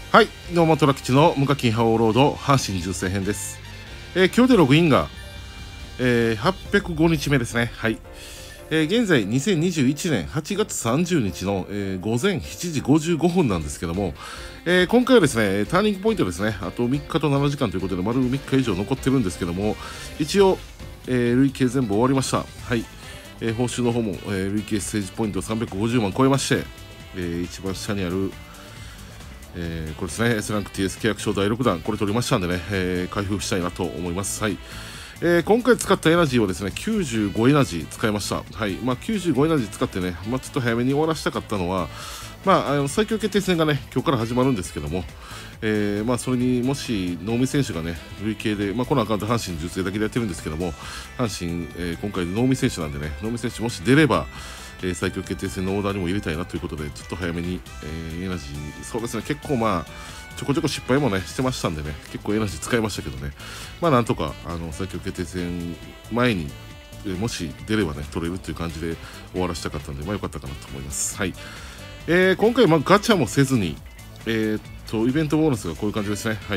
はい、どうもトラ吉の無課金覇王ロード阪神重戦編です。今日でログインが、805日目ですね。はい。現在2021年8月30日の、午前7時55分なんですけども、今回はですね、ターニングポイントですね、あと3日と7時間ということで、丸3日以上残ってるんですけども、一応、累計全部終わりました。はい。報酬の方も、累計ステージポイント350万超えまして、一番下にある、これですね、S ランク TS 契約書第6弾、これ取りましたんでね、開封したいなと思います。はい。今回使ったエナジーはですね、95エナジー使いました。はい。95エナジー使ってね、ちょっと早めに終わらせたかったのは、最強決定戦がね、今日から始まるんですけども、それにもし能見選手がね、累計で、このアカウント阪神重勢だけでやってるんですけども、阪神、今回能見選手なんでね、能見選手もし出れば、最強決定戦のオーダーにも入れたいなということで、ちょっと早めに、エナジー、そうですね、結構ちょこちょこ失敗もね、してましたんでね、結構エナジー使いましたけどね、なんとか、最強決定戦前に、もし出ればね、取れるという感じで終わらせたかったんで、良かったかなと思います。はい。今回、ガチャもせずに、イベントボーナスがこういう感じですね。はい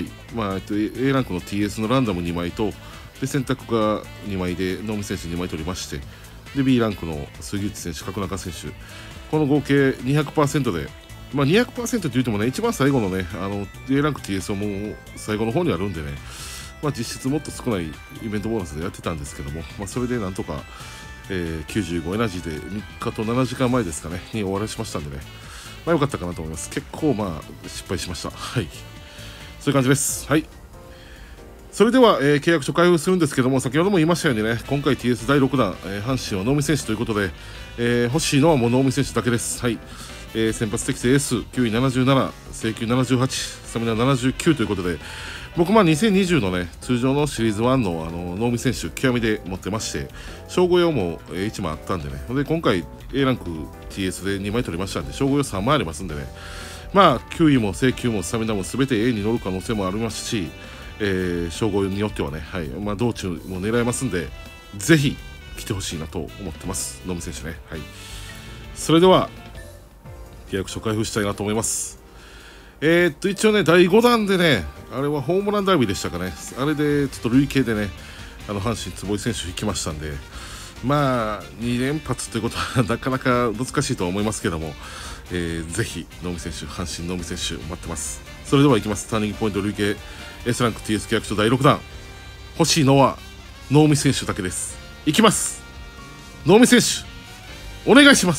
。A ランクの TS のランダム2枚と、で、選択が2枚で、能見選手2枚取りまして、で B ランクの杉内選手、角中選手、この合計200%で、200% って言ってもね、一番最後のね、A ランク TS はもう最後の方にあるんでね、実質もっと少ないイベントボーナスでやってたんですけども、それでなんとか、95エナジーで3日と7時間前ですかね、に終わらしましたんでね、良かったかなと思います。結構失敗しました。はい。そういう感じです。はい。それでは、契約書開封するんですけども、先ほども言いましたようにね、今回 TS 第6弾、阪神は能見選手ということで、欲しいのはもう能見選手だけです。はい。先発適正 S、9位77、制球78、スタミナ79ということで、僕2020のね、通常のシリーズ1の能見選手、極みで持ってまして、称号用も1枚あったんでね、で今回 A ランク TS で2枚取りましたんで、称号用3枚ありますんでね、9位も制球もスタミナも全て A に乗る可能性もありますし、称号によってはね、はい、道中も狙えますんで、ぜひ来てほしいなと思ってます、能見選手ね。はい、それでは契約書開封したいなと思います。一応ね、第5弾でね、あれはホームランダービーでしたかね、あれでちょっと累計でね、阪神坪井選手引きましたんで、2連発ということはなかなか難しいとは思いますけども、ぜひ能見選手、阪神能見選手待ってます。それではいきます。ターニングポイント累計S ランク TS 契約書第6弾、欲しいのは能見選手だけです。いきます。能見選手お願いします。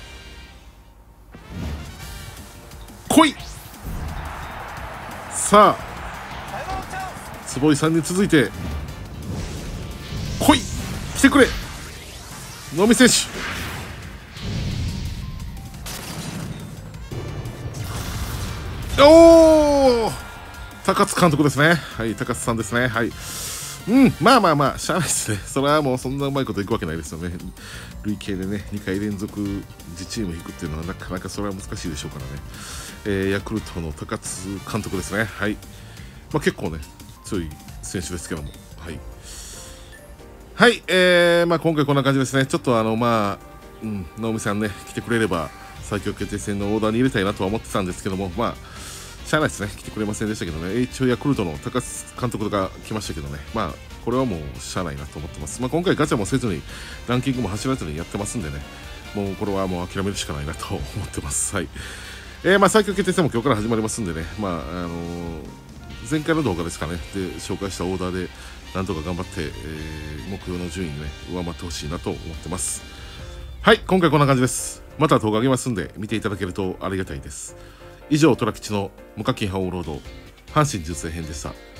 来い。さあ坪井さんに続いて来い、来てくれ能見選手。おお、高津監督ですね。はい、高津さんですね。はい。しゃあないですね。それはもうそんなうまいこといくわけないですよね。累計でね、2回連続自チーム引くっていうのはなかなかそれは難しいでしょうからね。ヤクルトの高津監督ですね。はい。結構ね、強い選手ですけども。はい。はい。今回こんな感じですね。ちょっと能見さんね、来てくれれば、最強決定戦のオーダーに入れたいなとは思ってたんですけども、しゃあないですね、来てくれませんでしたけどね、一応ヤクルトの高津監督が来ましたけどね、これはもうしゃあないなと思ってます。今回ガチャもせずに、ランキングも走らずにやってますんでね、もうこれはもう諦めるしかないなと思ってます。はい。最強決定戦も今日から始まりますんでね、前回の動画ですかね、で紹介したオーダーで、なんとか頑張って、目標の順位にね、上回ってほしいなと思ってます。はい、今回こんな感じです。また動画上げますんで、見ていただけるとありがたいです。以上、トラ吉の無課金覇王ロード阪神重戦編でした。